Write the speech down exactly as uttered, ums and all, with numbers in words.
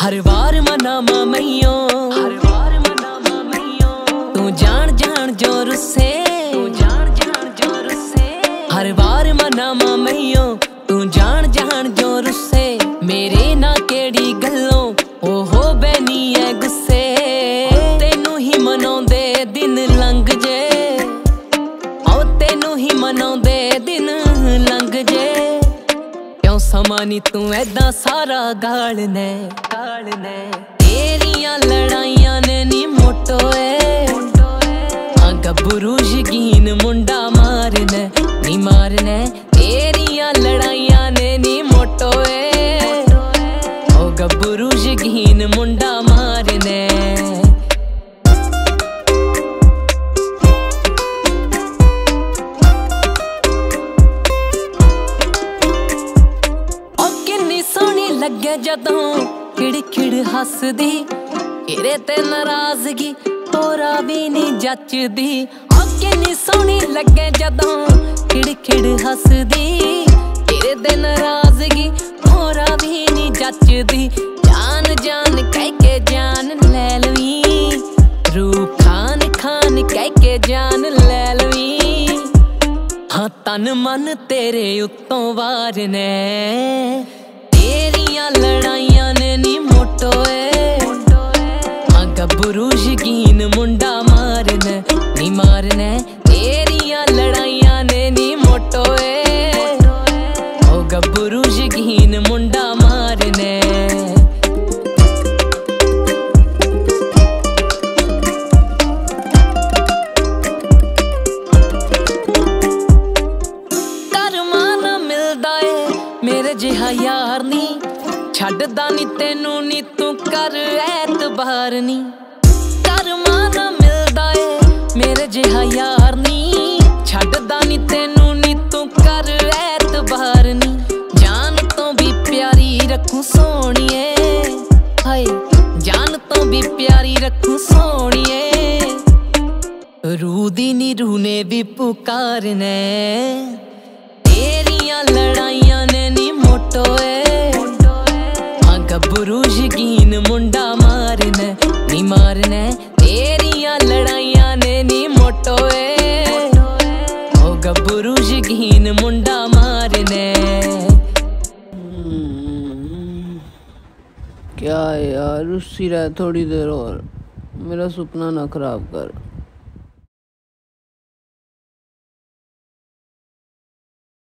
हर बार Manama मैयो, हर बार Manama मैयो, तू जान जान जो रुस्से, तू जान जान जो रुस्से। हर बार मनामा मैयो, तू जान जान जो रुस्से। मेरे ना केड़ी गल्लों ओहो बैनी है गुस्से। तेनू ही मनाउंदे दिन लंघ जे, ओ तेनू ही मनाउंदे दिन लंघ जे। क्यों समा नी तू ऐदा सारा गालने गालने। तेरियां लड़ाइयां ने नी मोटोए, गब्बरू शकीन मुंडा मारने नी मारने। तेरियां लड़ाइयां ने नी मोटोए, ओ गब्बरू शकीन मुंडा मारने। लगे जदों खिड़ खिड़ हसदी, तेरे ते नाराजगी तोरा भी नी जचदी। ओके नी सोहनी लगे जदों खिड़ खिड़ हसदी, तेरे ते नाराजगी तोरा भी नी जचदी। जान जान कह के जान ले लवी, रूह खान खान कह के जान ले लवी। हाँ तन मन तेरे उत्तों वार ने। तेरियां लड़ाइयां ने नी मोटोए, हाँ गब्बरू शकीन मुंडा मारने नी मारने। तेरियां लड़ाइयां ने नी मोटोए, ओ गब्बरू शकीन मुंडा मारने। कर्मा ना मिलदा ए मेरे जिहा यार नी, छड्डदा नी तेनू नी तू कर ऐतबार नी। कर्मा ना मिलदा ए मेरे जिहा यार नी, छड्डदा नी तेनू नी तू कर ऐतबार नी। जान तो भी प्यारी रखूं सोहणिए, हाय जान तो भी प्यारी रखूं सोहणिए। रूह दी नी रूह ने भी पुकारने। तेरियां लड़ाइयां ने नी मोटोए, गब्बरू शकीन मुंडा मारने नी मारने। तेरियां लड़ाइयां ने नी मोटोए, ओ गब्बरू शकीन मुंडा मारने। क्या यार रुस्सी रह थोड़ी देर और, मेरा सपना ना खराब कर।